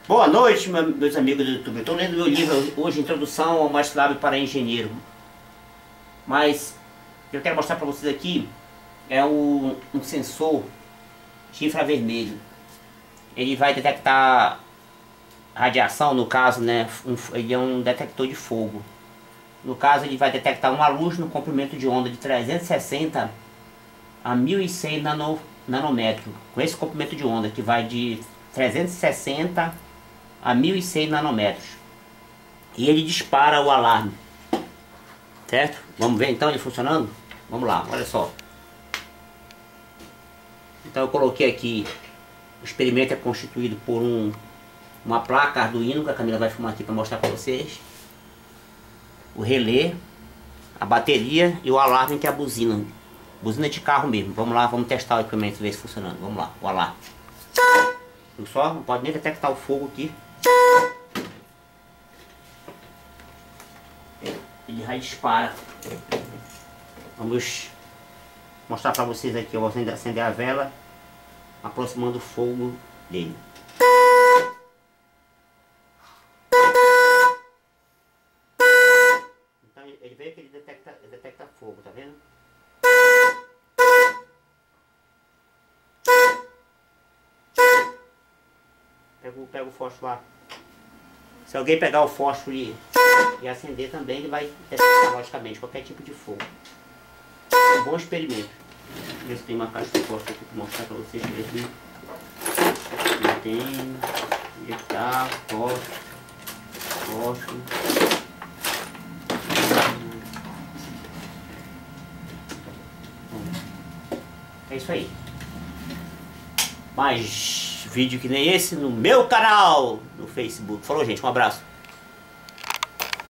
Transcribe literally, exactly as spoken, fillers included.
Boa noite, meus amigos do YouTube. Estou lendo meu livro hoje, Introdução ao MATLAB para Engenheiro. Mas o que eu quero mostrar para vocês aqui é um, um sensor de infravermelho. Ele vai detectar radiação, no caso, né? Um, ele é um detector de fogo. No caso, ele vai detectar uma luz no comprimento de onda de trezentos e sessenta a mil e cem nano, nanômetros. Com esse comprimento de onda que vai de trezentos e sessenta a mil e cem nanômetros. E ele dispara o alarme. Certo? Vamos ver então ele funcionando? Vamos lá, olha só. Então eu coloquei aqui, o experimento é constituído por um, uma placa Arduino, que a Camila vai filmar aqui para mostrar para vocês. O relé, a bateria e o alarme, que é a buzina. Buzina de carro mesmo. Vamos lá, vamos testar o equipamento, ver se funcionando. Vamos lá, o alarme. Viu só? Não pode nem detectar o fogo aqui. Ele já dispara. Vamos mostrar para vocês aqui. Eu vou acender, acender a vela, aproximando o fogo dele. Então ele veio que ele detecta, ele detecta fogo, tá vendo? Pega, pega o fósforo lá. Se alguém pegar o fósforo e, e acender também, ele vai detectar logicamente qualquer tipo de fogo. É um bom experimento. Deixa eu ver se tem uma caixa de fósforo aqui para mostrar para vocês. Deixa eu ver aqui. Não tem. Injetar, fósforo. Fósforo. É isso aí. Mais vídeo que nem esse no meu canal no Facebook. Falou, gente, um abraço.